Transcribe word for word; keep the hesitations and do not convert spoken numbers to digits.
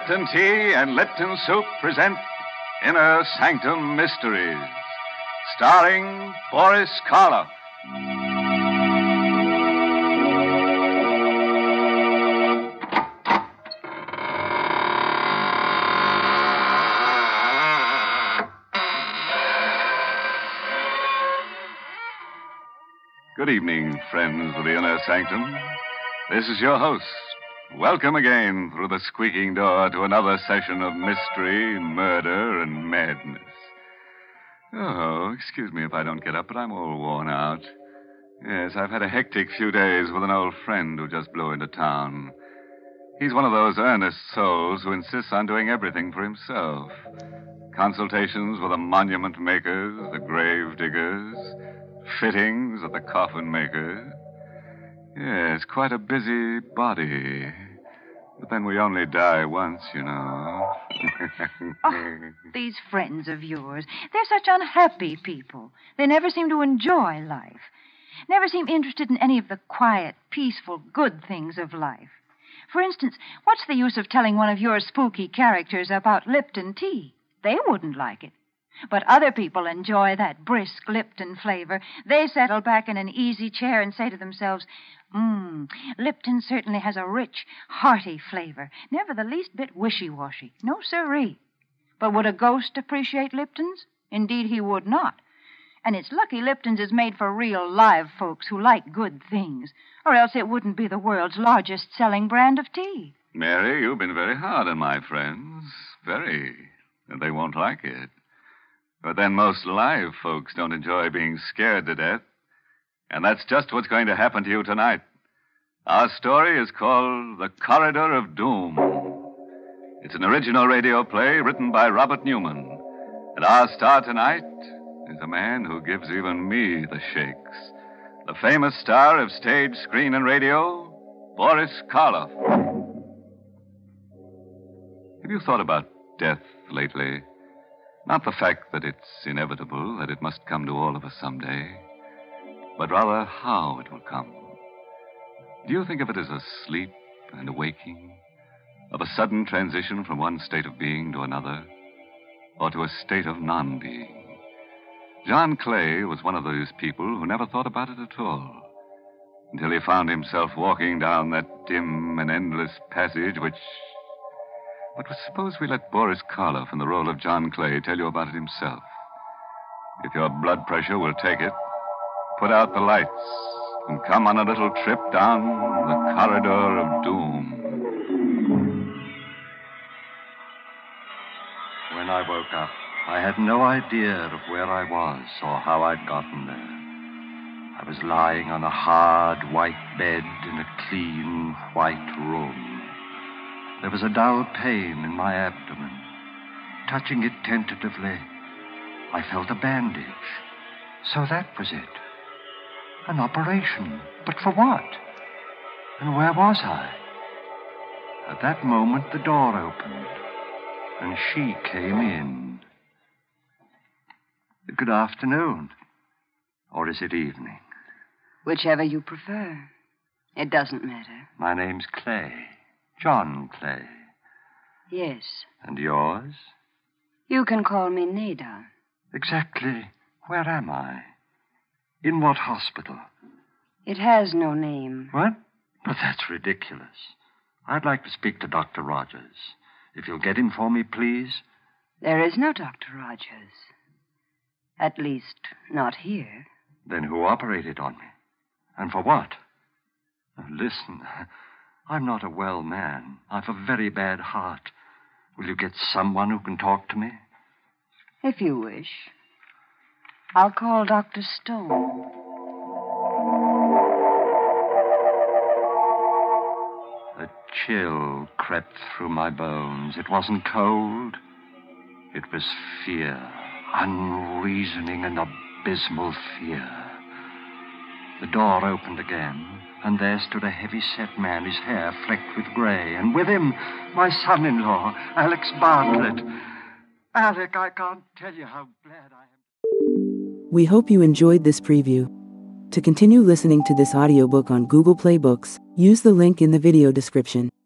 Lipton Tea and Lipton Soup present Inner Sanctum Mysteries, starring Boris Karloff. Good evening, friends of the Inner Sanctum. This is your host. Welcome again through the squeaking door to another session of mystery, murder, and madness. Oh, excuse me if I don't get up, but I'm all worn out. Yes, I've had a hectic few days with an old friend who just blew into town. He's one of those earnest souls who insists on doing everything for himself. Consultations with the monument makers, the grave diggers, fittings at the coffin maker. Yes, quite a busy body. But then we only die once, you know. Oh, these friends of yours, they're such unhappy people. They never seem to enjoy life. Never seem interested in any of the quiet, peaceful, good things of life. For instance, what's the use of telling one of your spooky characters about Lipton tea? They wouldn't like it. But other people enjoy that brisk Lipton flavor. They settle back in an easy chair and say to themselves, Mmm, Lipton certainly has a rich, hearty flavor, never the least bit wishy-washy. No siree. But would a ghost appreciate Lipton's? Indeed, he would not. And it's lucky Lipton's is made for real live folks who like good things, or else it wouldn't be the world's largest selling brand of tea. Mary, you've been very hard on my friends. Very. And they won't like it. But then most live folks don't enjoy being scared to death. And that's just what's going to happen to you tonight. Our story is called The Corridor of Doom. It's an original radio play written by Robert Newman. And our star tonight is a man who gives even me the shakes. The famous star of stage, screen, and radio, Boris Karloff. Have you thought about death lately? Not the fact that it's inevitable, that it must come to all of us someday, but rather how it will come. Do you think of it as a sleep and a waking, of a sudden transition from one state of being to another, or to a state of non-being? John Clay was one of those people who never thought about it at all, until he found himself walking down that dim and endless passage which... But suppose we let Boris Karloff in the role of John Clay tell you about it himself. If your blood pressure will take it, put out the lights and come on a little trip down the corridor of doom. When I woke up, I had no idea of where I was or how I'd gotten there. I was lying on a hard, white bed in a clean, white room. There was a dull pain in my abdomen. Touching it tentatively, I felt a bandage. So that was it. An operation. But for what? And where was I? At that moment, the door opened, and she came in. Good afternoon. Or is it evening? Whichever you prefer. It doesn't matter. My name's Clay. John Clay. Yes. And yours? You can call me Nada. Exactly. Where am I? In what hospital? It has no name. What? But that's ridiculous. I'd like to speak to Doctor Rogers. If you'll get him for me, please. There is no Doctor Rogers. At least, not here. Then who operated on me? And for what? Oh, listen, I'm not a well man. I've a very bad heart. Will you get someone who can talk to me? If you wish. I'll call Doctor Stone. A chill crept through my bones. It wasn't cold. It was fear. Unreasoning and abysmal fear. The door opened again. And there stood a heavy-set man, his hair flecked with gray. And with him, my son-in-law, Alex Bartlett. Alec, I can't tell you how glad I am. We hope you enjoyed this preview. To continue listening to this audiobook on Google Play Books, use the link in the video description.